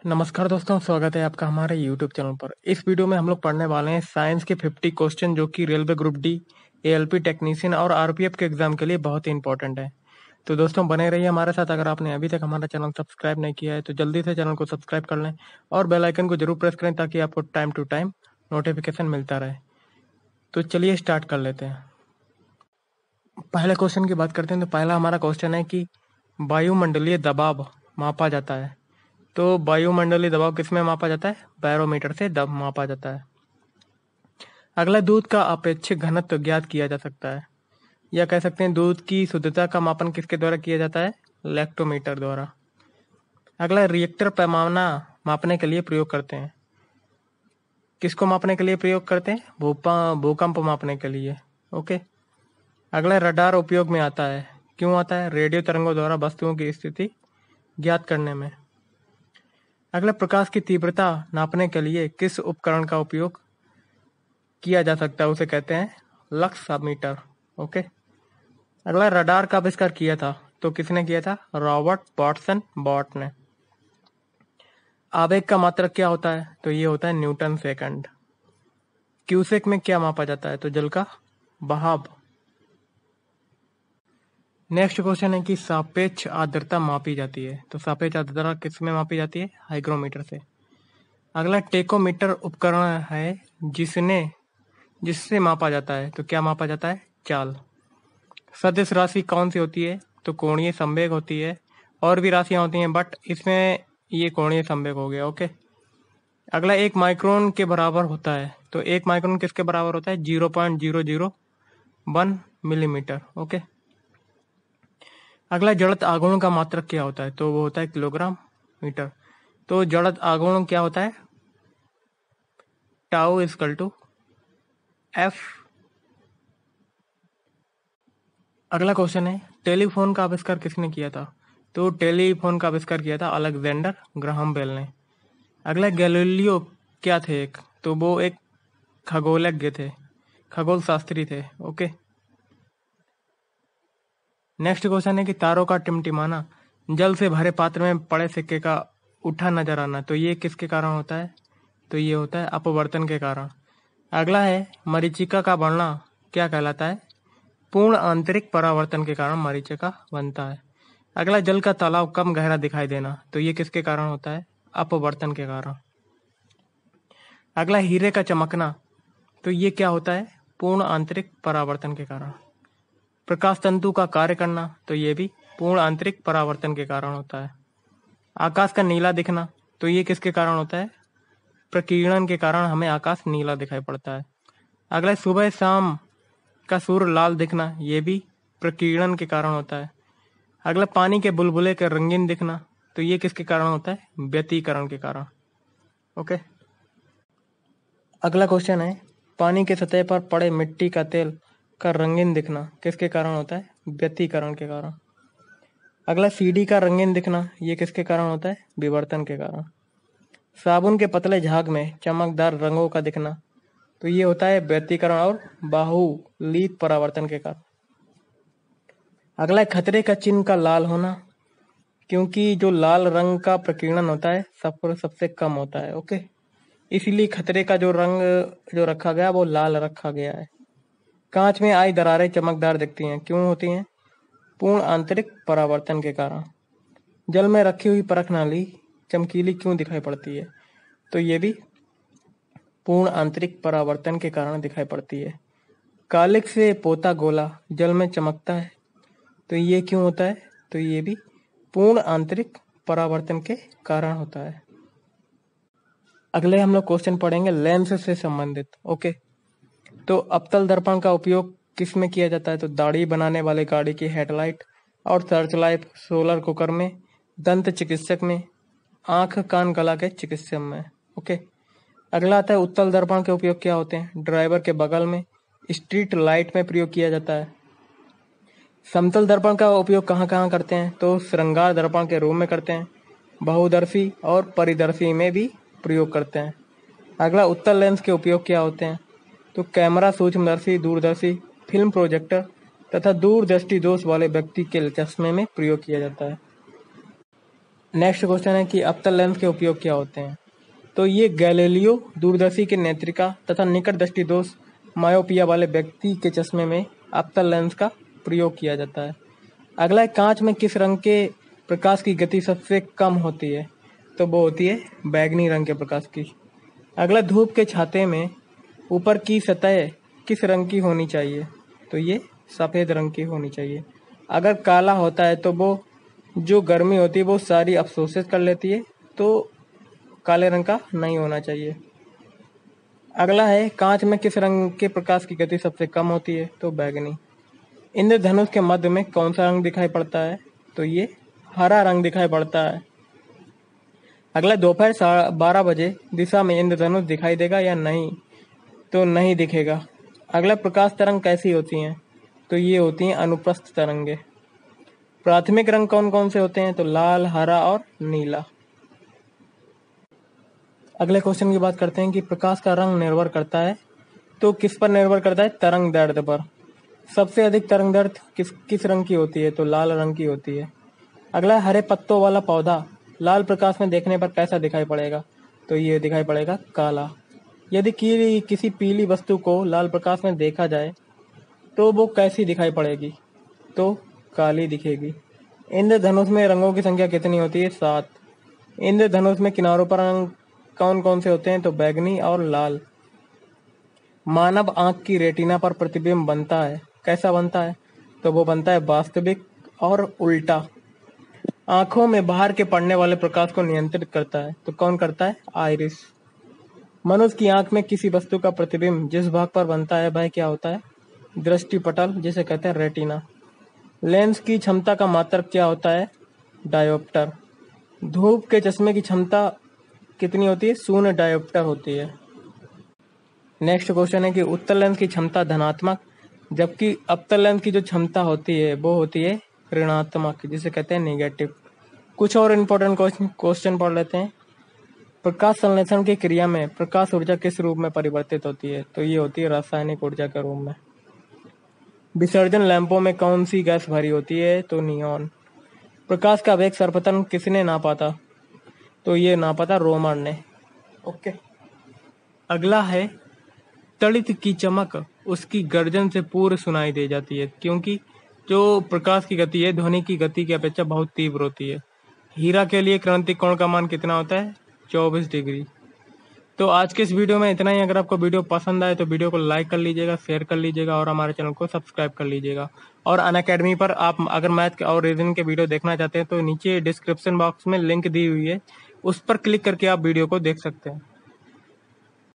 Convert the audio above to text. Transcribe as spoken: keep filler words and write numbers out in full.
नमस्कार दोस्तों, स्वागत है आपका हमारे यूट्यूब चैनल पर। इस वीडियो में हम लोग पढ़ने वाले हैं साइंस के पचास क्वेश्चन जो कि railway group D, ALP technician और आरपीएफ के एग्जाम के लिए बहुत ही इंपॉर्टेंट है। तो दोस्तों बने रहिए हमारे साथ। अगर आपने अभी तक हमारा चैनल सब्सक्राइब नहीं किया है तो जल्दी से चैनल को सब्सक्राइब कर लें और बेल आइकन को जरूर प्रेस करें ताकि आपको टाइम टू टाइम नोटिफिकेशन मिलता रहे। तो चलिए स्टार्ट कर लेते हैं। पहले क्वेश्चन की बात करते हैं। तो पहला हमारा क्वेश्चन है कि वायुमंडलीय दबाव मापा जाता है। तो वायुमंडलीय दबाव किस में मापा जाता है? बैरोमीटर से दबाव मापा जाता है। अगला, दूध का अपेक्षित घनत्व ज्ञात किया जा सकता है, या कह सकते हैं दूध की शुद्धता का मापन किसके द्वारा किया जाता है? लैक्टोमीटर द्वारा। अगला, रिएक्टर पैमाना मापने के लिए प्रयोग करते हैं। किसको मापने के लिए प्रयोग करते हैं? भूपा भूकंप मापने के लिए। ओके। अगला, रडार उपयोग में आता है। क्यों आता है? रेडियो तरंगों द्वारा वस्तुओं की स्थिति ज्ञात करने में। अगला, प्रकाश की तीव्रता नापने के लिए किस उपकरण का उपयोग किया जा सकता है? उसे कहते हैं लक्समीटर। ओके। अगला, रडार का आविष्कार किया था तो किसने किया था? रॉबर्ट वाटसन बॉट ने। आवेग का मात्रक क्या होता है? तो ये होता है न्यूटन सेकंड। क्यूसेक में क्या मापा जाता है? तो जल का बहाव। नेक्स्ट क्वेश्चन है कि सापेक्ष आर्द्रता मापी जाती है। तो सापेक्ष आर्द्रता किस में मापी जाती है? हाइग्रोमीटर से। अगला, टेकोमीटर उपकरण है जिसने जिससे मापा जाता है। तो क्या मापा जाता है? चाल। सदिश राशि कौन सी होती है? तो कोणीय संवेग होती है। और भी राशियां होती हैं बट इसमें ये कोणीय संवेग हो गया। ओके। अगला, एक माइक्रोन के बराबर होता है। तो एक माइक्रोन किसके बराबर होता है? Zero point zero zero one millimetre. Okay. अगला, जड़त आघूर्ण का मात्रक क्या होता है? तो वो होता है किलोग्राम मीटर। तो जड़त आघूर्ण क्या होता है? Tau equal to F. अगला क्वेश्चन है, टेलीफोन का आविष्कार किसने किया था? तो टेलीफोन का आविष्कार किया था अलेक्जेंडर ग्राहम बेल ने। अगला, गैलीलियो क्या थे? एक तो वो एक खगोलज्ञ थे, खगोल शास्त्री थे। ओके। नेक्स्ट क्वेश्चन है कि तारों का टिमटिमाना, जल से भरे पात्र में पड़े सिक्के का उठा नजर आना, तो ये किसके कारण होता है? तो ये होता है अपवर्तन के कारण। अगला है, मरीचिका का बढ़ना क्या कहलाता है? पूर्ण आंतरिक परावर्तन के कारण मरीचिका बनता है। अगला, जल का तालाब कम गहरा दिखाई देना, तो ये किसके कारण होता है? अपवर्तन के कारण। अगला, हीरे का चमकना, तो ये क्या होता है? पूर्ण आंतरिक परावर्तन के कारण। प्रकाश तंतु का कार्य करना, तो ये भी पूर्ण आंतरिक परावर्तन के कारण होता है। आकाश का नीला दिखना, तो ये किसके कारण होता है? प्रकीर्णन के कारण हमें आकाश नीला दिखाई पड़ता है। अगला, सुबह शाम का सूर्य लाल दिखना, ये भी प्रकीर्णन के कारण होता है। अगला, पानी के बुलबुले के रंगीन दिखना, तो ये किसके कारण होता है? व्यतिकरण के कारण। ओके। अगला क्वेश्चन है, पानी के सतह पर पड़े मिट्टी का तेल का रंगीन दिखना किसके कारण होता है? व्यतिकरण के कारण। अगला, सीढ़ी का रंगीन दिखना, ये किसके कारण होता है? विवर्तन के कारण। साबुन के पतले झाग में चमकदार रंगों का दिखना, तो ये होता है व्यतिकरण और बाहुलीत परावर्तन के कारण। अगला, खतरे का चिन्ह का लाल होना, क्योंकि जो लाल रंग का प्रकीर्णन होता है सब सबसे कम होता है। ओके। इसीलिए खतरे का जो रंग जो रखा गया वो लाल रखा गया है। कांच में आई दरारें चमकदार दिखती हैं, क्यों होती हैं? पूर्ण आंतरिक परावर्तन के कारण। जल में रखी हुई परख नाली चमकीली क्यों दिखाई पड़ती है? तो ये भी पूर्ण आंतरिक परावर्तन के कारण दिखाई पड़ती है। कालिक से पोता गोला जल में चमकता है, तो ये क्यों होता है? तो ये भी पूर्ण आंतरिक परावर्तन के कारण होता है। अगले हम लोग क्वेश्चन पढ़ेंगे लेंस से संबंधित। ओके। तो अवतल दर्पण का उपयोग किस में किया जाता है? तो दाढ़ी बनाने वाले गाड़ी की हेडलाइट और सर्च लाइट, सोलर कुकर में, दंत चिकित्सक में, आंख कान गला के चिकित्सक में। ओके। अगला आता है, उत्तल दर्पण के उपयोग क्या होते हैं? ड्राइवर के बगल में, स्ट्रीट लाइट में प्रयोग किया जाता है। समतल दर्पण का उपयोग कहाँ कहाँ करते हैं? तो श्रृंगार दर्पण के रूप में करते हैं, बहुदर्शी और परिदर्शी में भी प्रयोग करते हैं। अगला, उत्तल लेंस के उपयोग क्या होते हैं? तो कैमरा, सूक्ष्मदर्शी, दूरदर्शी, फिल्म प्रोजेक्टर तथा दूरदृष्टि दोष वाले व्यक्ति के चश्मे में प्रयोग किया जाता है। नेक्स्ट क्वेश्चन है कि अवतल लेंस के उपयोग क्या होते हैं। तो ये गैलीलियो दूरदर्शी के नेत्रिका तथा निकट दृष्टि दोष मायोपिया वाले व्यक्ति के चश्मे में अवतल लेंस का प्रयोग किया जाता है। अगला है, कांच में किस रंग के प्रकाश की गति सबसे कम होती है। तो वो होती है बैगनी रंग के प्रकाश की। अगला, धूप के छाते में ऊपर की सतह किस रंग की होनी चाहिए। तो ये सफ़ेद रंग की होनी चाहिए। अगर काला होता है तो वो जो गर्मी होती है वो सारी अवशोषित कर लेती है, तो काले रंग का नहीं होना चाहिए। अगला है, कांच में किस रंग के प्रकाश की गति सबसे कम होती है। तो बैगनी। इंद्रधनुष के मध्य में कौन सा रंग दिखाई पड़ता है। तो ये हरा रंग दिखाई पड़ता है। अगला, दोपहर साढ़े बारह बजे दिशा में इंद्रधनुष दिखाई देगा या नहीं। तो नहीं दिखेगा। अगला, प्रकाश तरंग कैसी होती हैं। तो ये होती हैं अनुप्रस्थ तरंगे। प्राथमिक रंग कौन कौन से होते हैं। तो लाल, हरा और नीला। अगले क्वेश्चन की बात करते हैं कि प्रकाश का रंग निर्भर करता है। तो किस पर निर्भर करता है। तरंग दैर्ध्य पर। सबसे अधिक तरंग दैर्ध्य किस किस रंग की होती है। तो लाल रंग की होती है। अगला, हरे पत्तों वाला पौधा लाल प्रकाश में देखने पर कैसा दिखाई पड़ेगा। तो ये दिखाई पड़ेगा काला। यदि कि किसी पीली वस्तु को लाल प्रकाश में देखा जाए तो वो कैसी दिखाई पड़ेगी। तो काली दिखेगी। इंद्रधनुष में रंगों की संख्या कितनी होती है। सात। इंद्रधनुष में किनारों पर रंग कौन कौन से होते हैं। तो बैगनी और लाल। मानव आंख की रेटिना पर प्रतिबिंब बनता है, कैसा बनता है। तो वो बनता है वास्तविक और उल्टा। आंखों में बाहर के पड़ने वाले प्रकाश को नियंत्रित करता है, तो कौन करता है। आइरिस। मनुष्य की आंख में किसी वस्तु का प्रतिबिंब जिस भाग पर बनता है वह क्या होता है। दृष्टिपटल, जिसे कहते हैं रेटिना। लेंस की क्षमता का मात्रक क्या होता है। डायोप्टर। धूप के चश्मे की क्षमता कितनी होती है। शून्य डायोप्टर होती है। नेक्स्ट क्वेश्चन है कि उत्तल लेंस की क्षमता धनात्मक, जबकि अवतल लेंस की जो क्षमता होती है वो होती है ऋणात्मक, जिसे कहते हैं नेगेटिव। कुछ और इम्पोर्टेंट क्वेश्चन पढ़ लेते हैं। प्रकाश संश्लेषण की क्रिया में प्रकाश ऊर्जा किस रूप में परिवर्तित होती है। तो ये होती है रासायनिक ऊर्जा के रूप में। विसर्जन लैंपों में कौन सी गैस भरी होती है। तो नियॉन। प्रकाश का वेग सर्वप्रथम किसने नापा था। तो ये नापा था रोमन ने। ओके। अगला है, तड़ित की चमक उसकी गर्जन से पूर्व सुनाई दे जाती है, क्योंकि जो प्रकाश की गति है ध्वनि की गति की अपेक्षा बहुत तीव्र होती है। हीरा के लिए क्रांतिक कोण का मान कितना होता है। चौबीस डिग्री। तो आज के इस वीडियो में इतना ही। अगर आपको वीडियो पसंद आए तो वीडियो को लाइक कर लीजिएगा, शेयर कर लीजिएगा और हमारे चैनल को सब्सक्राइब कर लीजिएगा। और अनअकैडमी पर आप अगर मैथ और रीजनिंग के वीडियो देखना चाहते हैं तो नीचे डिस्क्रिप्शन बॉक्स में लिंक दी हुई है, उस पर क्लिक करके आप वीडियो को देख सकते हैं।